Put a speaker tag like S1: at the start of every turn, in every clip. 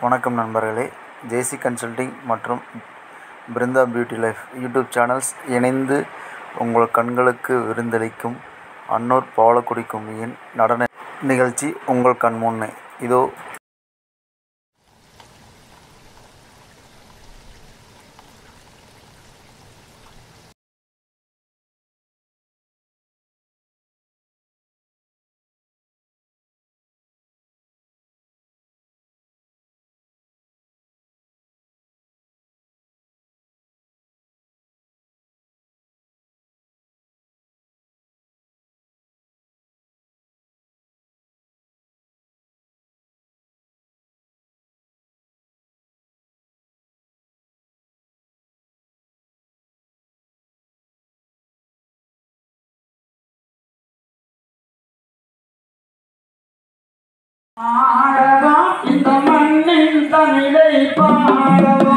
S1: வணக்கம் நண்பர்களே, J C consulting மற்றும் Brinda beauty life YouTube channels இணைந்து உங்கள் கண்களுக்கு விருந்தளிக்கும் அன்னூர் பவளக்குடி கும்மியின் நடன நிகழ்ச்சி உங்கள் கண்முன்னே இதோ.
S2: பாடவா இந்த மண்ணின் தமிழை பாடவா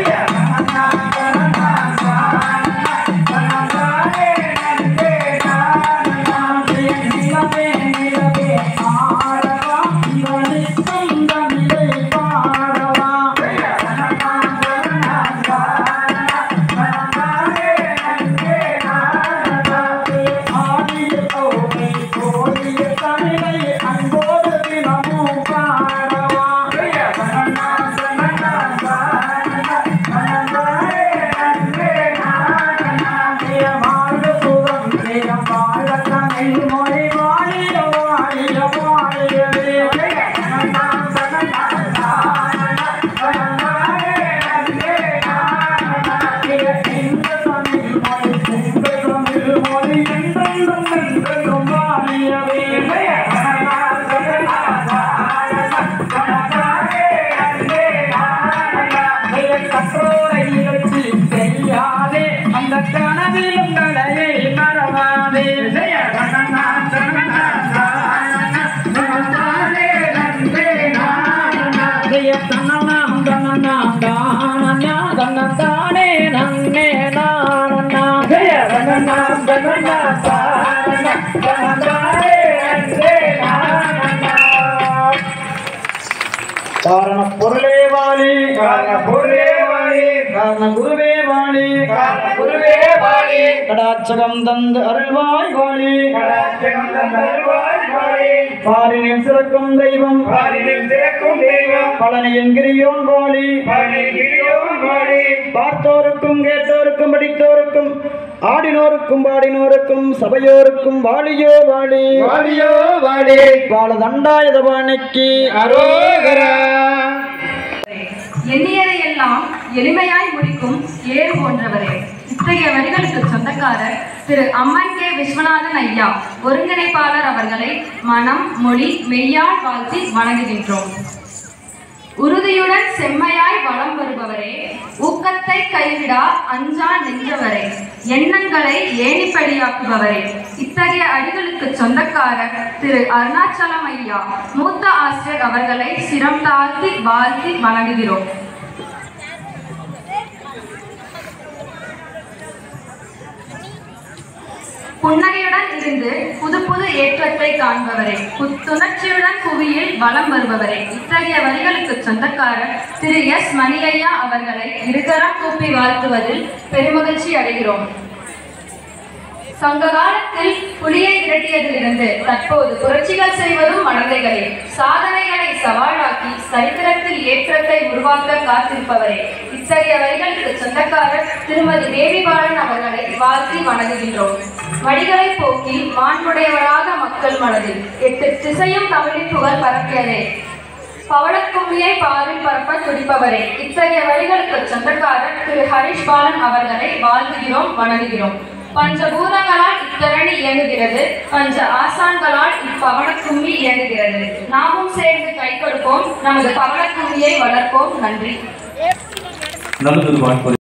S2: கனவிலும் கலையை மறவாதே தானே நன்னே காரண பொருளே வாழி காரண பொருளே வாழி காரண குருவே வாழி காரண குருவே வாழி கடாட்சகம் தந்து அருள்வாய் வாழி கடாட்சகம் தந்து அருள்வாய் வாழி பாரினில் சிறக்கும் தெய்வம் பாரினில் சிறக்கும் தெய்வம் பழனியின் கிரியோன் வாழி பழனியின் கிரியோன் வாழி பார்த்தோருக்கும் கேட்டோருக்கும் படித்தோருக்கும் ஆடினோருக்கும் பாடினோருக்கும் சபையோருக்கும் வாழியோ வாழி வாழியோ வாழி வாழ தண்டாயுதபாணிக்கு அரோகரா.
S3: எண்ணியதை எல்லாம் எளிமையாய் முடிக்கும் ஏறு போன்றவரே. இத்தகைய வரிகளுக்கு சொந்தக்காரர் திரு அம்மன் கே விஸ்வநாதன் ஐயா ஒருங்கிணைப்பாளர் அவர்களை மனம் மொழி மெய்யால் வாழ்த்தி வணங்குகின்றோம். உறுதியுடன் செம்மையாய் வளம் வருபவரே, ஊக்கத்தை கைவிடா அஞ்சா நின்றவரே, எண்ணங்களை ஏணிப்படியாக்குபவரே. இத்தகைய அடிகளுக்கு சொந்தக்காரர் திரு அருணாச்சலம் ஐயா மூத்த ஆசிரியர் அவர்களை சிரம் தாழ்த்தி வாழ்த்தி வணங்குகிறோம். புன்னகையுடன் இருந்து புது புது ஏற்றத்தை காண்பவரே, புத்துணர்ச்சியுடன் புவியில் வலம் வருபவரே. இத்தகைய வரிகளுக்கு சொந்தக்காரர் திரு எஸ் மணியையா அவர்களை இருகரம் கூப்பி வாழ்த்துவதில் பெருமகிழ்ச்சி அடைகிறோம். சங்க காலத்தில் புலியை விரட்டியதிலிருந்து தற்போது புரட்சிகள் செய்வதும் மடந்தைகளே, சாதனைகளை சவாலாக்கி சரித்திரத்தில் ஏற்றத்தை உருவாக்க காத்திருப்பவரே. இத்தகைய வரிகளுக்கு சொந்தக்காரர் திருமதி தேவி பாலன் அவர்களை வாழ்த்தி வணங்குகின்றோம். வடிகளை போக்கி மாண்புடையவராக மக்கள் மனதில் 8 திசையும் தமிழின் புகழ் பரப்பியதே, பவளக்கும்மியை பாரில் பரப்ப துடிப்பவரே. இத்தகைய வரிகளுக்கு சொந்தக்காரர் திரு ஹரிஷ் பாலன் அவர்களை வாழ்த்துகிறோம், வணங்குகிறோம். பஞ்சபூதங்களால் இத்தரணி இயங்குகிறது, பஞ்ச ஆசான்களால் இப்பவளக்கும்மி இயங்குகிறது. நாமும் சேர்ந்து கை கொடுப்போம், நமது பவளக்கும்மியை வளர்ப்போம். நன்றி.